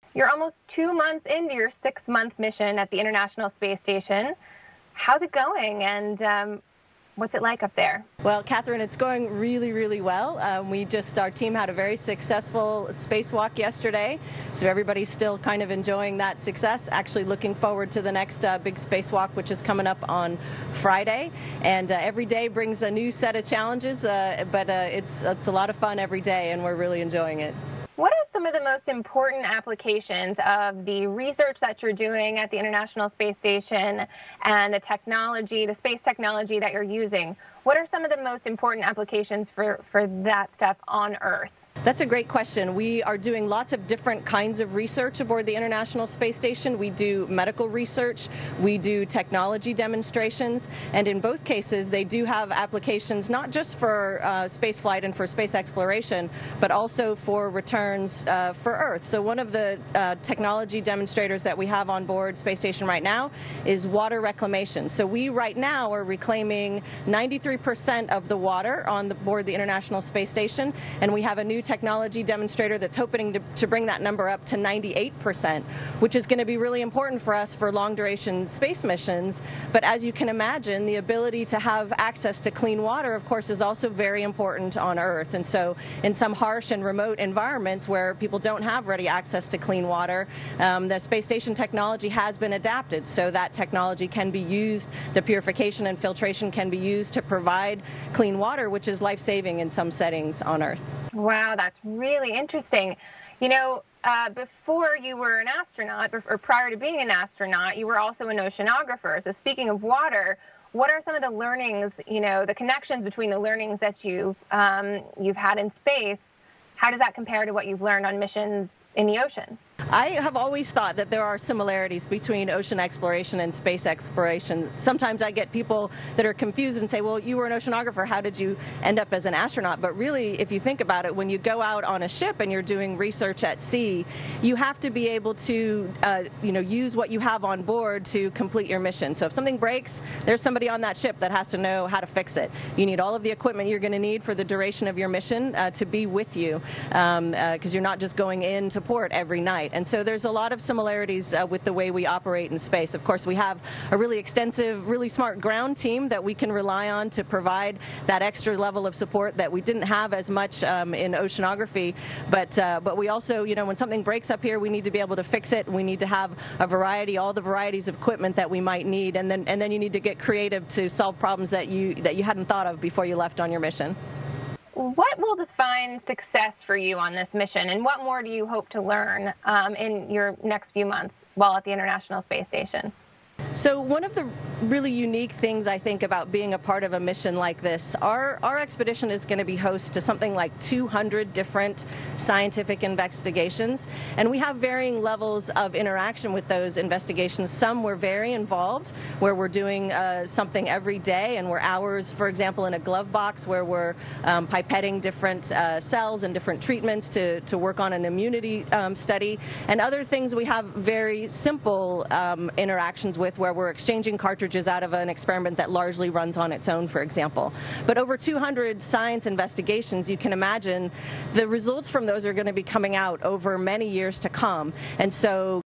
You're almost 2 months into your 6-month mission at the International Space Station. How's it going, and what's it like up there? Well, Catherine, it's going really, really well. Our team had a very successful spacewalk yesterday, so everybody's still kind of enjoying that success, actually looking forward to the next big spacewalk, which is coming up on Friday. And every day brings a new set of challenges, but it's a lot of fun every day, and we're really enjoying it. What are some of the most important applications of the research that you're doing at the International Space Station and the technology, the space technology that you're using? What are some of the most important applications for that stuff on Earth? That's a great question. We are doing lots of different kinds of research aboard the International Space Station. We do medical research, we do technology demonstrations, and in both cases they do have applications not just for space flight and for space exploration, but also for returns for Earth. So one of the technology demonstrators that we have on board Space Station right now is water reclamation. So we right now are reclaiming 93% of the water on board the International Space Station, and we have a new technology demonstrator that's hoping to bring that number up to 98%, which is going to be really important for us for long-duration space missions. But as you can imagine, the ability to have access to clean water, of course, is also very important on Earth. And so in some harsh and remote environments where people don't have ready access to clean water, the space station technology has been adapted so that technology can be used, the purification and filtration can be used to provide clean water, which is life-saving in some settings on Earth. Wow, that's really interesting. You know, before you were an astronaut, or prior to being an astronaut, you were also an oceanographer. So speaking of water, what are some of the learnings, you know, the connections between the learnings that you've had in space? How does that compare to what you've learned on missions in the ocean? I have always thought that there are similarities between ocean exploration and space exploration. Sometimes I get people that are confused and say, well, you were an oceanographer, how did you end up as an astronaut? But really, if you think about it, when you go out on a ship and you're doing research at sea, you have to be able to use what you have on board to complete your mission. So if something breaks, there's somebody on that ship that has to know how to fix it. You need all of the equipment you're going to need for the duration of your mission to be with you, because you're not just going into port every night. And so there's a lot of similarities with the way we operate in space. Of course, we have a really extensive, really smart ground team that we can rely on to provide that extra level of support that we didn't have as much in oceanography. But we also, when something breaks up here, we need to be able to fix it. We need to have all the varieties of equipment that we might need, and then you need to get creative to solve problems that you hadn't thought of before you left on your mission. What will define success for you on this mission, and what more do you hope to learn in your next few months while at the International Space Station? So one of the really unique things I think about being a part of a mission like this, our expedition is going to be host to something like 200 different scientific investigations, and we have varying levels of interaction with those investigations. Some we're very involved, where we're doing something every day, and we're hours, for example, in a glove box where we're pipetting different cells and different treatments to work on an immunity study, and other things we have very simple interactions with, where we're exchanging cartridges out of an experiment that largely runs on its own, for example. But over 200 science investigations, you can imagine the results from those are going to be coming out over many years to come. And so